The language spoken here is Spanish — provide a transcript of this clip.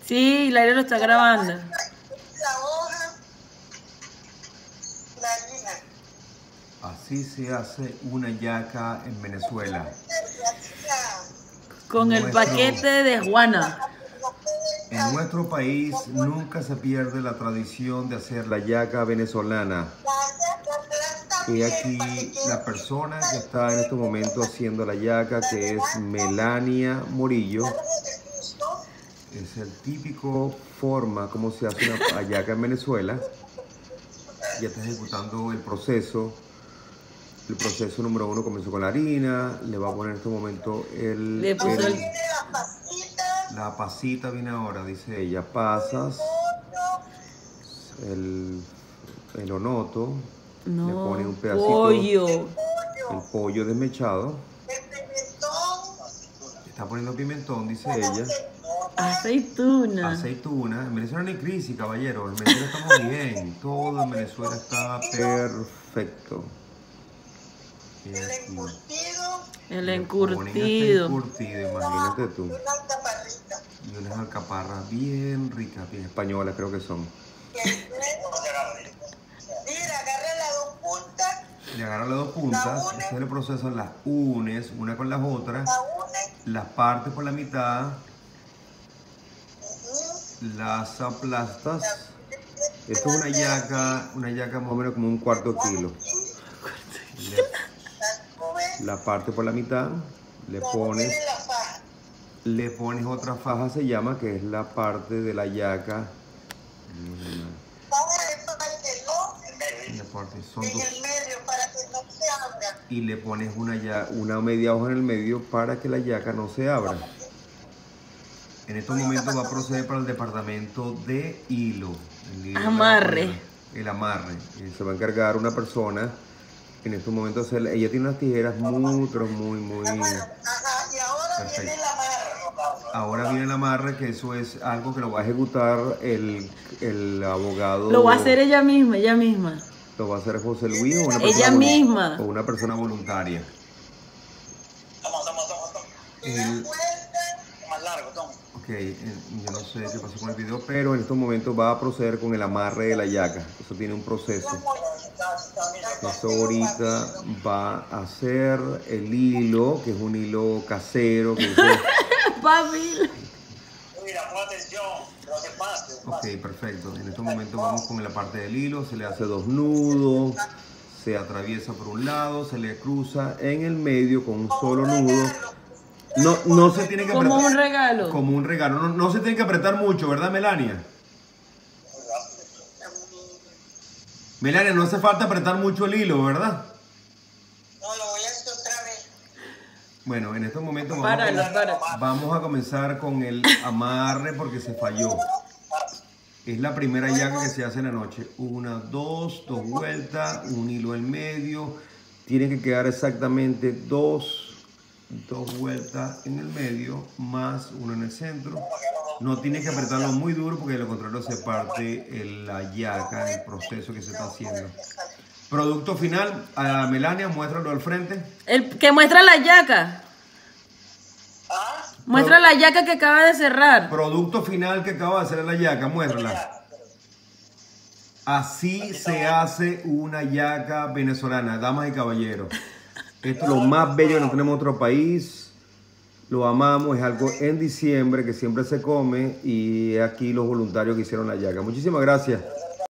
Sí, Laira lo está grabando. La hoja, la harina. Así se hace una yaca en Venezuela. Con el paquete de Juana. En nuestro país nunca se pierde la tradición de hacer la yaca venezolana. Y aquí la persona que está en este momento haciendo la yaca, que es Melania Morillo, es el típico forma como se hace una yaca en Venezuela. Ya está ejecutando el proceso. El proceso número 1 comenzó con la harina. Le va a poner en este momento la pasita viene ahora, dice ella. Pasas, el onoto, No, le pone un pedacito, pollo. el pollo desmechado. Está poniendo pimentón, dice ella. Aceituna. Aceituna. En Venezuela no hay crisis, caballero. En Venezuela estamos bien. Todo en Venezuela está perfecto. El encurtido. encurtido. Imagínate tú. Y unas alcaparras bien ricas, bien españolas creo que son. Mira, agarra las dos puntas. Le agarras las dos puntas, este es el proceso, las unes una con las otras, las partes por la mitad, las aplastas. Esto es una yaca más o menos como un cuarto kilo. La parte por la mitad, le pones otra faja, se llama, que es la parte de la yaca. Son dos. Y le pones una media hoja en el medio para que la yaca no se abra. En estos momentos va a proceder para el departamento de hilo. Amarre. El amarre. Y se va a encargar una persona. En estos momentos ella tiene unas tijeras muy, pero muy perfectas. Ahora viene el amarre, que eso es algo que lo va a ejecutar el abogado. Lo va a hacer ella misma. Lo va a hacer José Luis o una persona voluntaria. Ok, yo no sé qué pasó con el video, pero en estos momentos va a proceder con el amarre de la yaca. Eso tiene un proceso. Eso ahorita va a hacer el hilo, que es un hilo casero. Que Papi. Mira, pon atención, no se pase. Ok, perfecto. En estos momentos vamos con la parte del hilo. Se le hace 2 nudos, se atraviesa por un lado, se le cruza en el medio con un solo nudo. No se tiene que apretar. Como un regalo. Como un regalo. No se tiene que apretar mucho, ¿verdad, Melania? Melania, no hace falta apretar mucho el hilo, ¿verdad? No, lo voy a hacer otra vez. Bueno, en estos momentos Páralo. vamos a comenzar con el amarre porque se falló. Es la primera yaca que se hace en la noche. 1, 2 vueltas, un hilo en medio. Tiene que quedar exactamente dos vueltas en el medio, más uno en el centro. No tienes que apretarlo muy duro porque de lo contrario se parte la yaca, el proceso que se está haciendo. Producto final, a Melania, muéstralo al frente. El que muestra la yaca. Muestra la yaca que acaba de cerrar. Producto final que acaba de hacer la yaca, muéstrala. Así se hace una yaca venezolana, damas y caballeros. Esto es lo más bello que no tenemos en otro país. Lo amamos, es algo en diciembre que siempre se come y aquí los voluntarios que hicieron la yaca. Muchísimas gracias.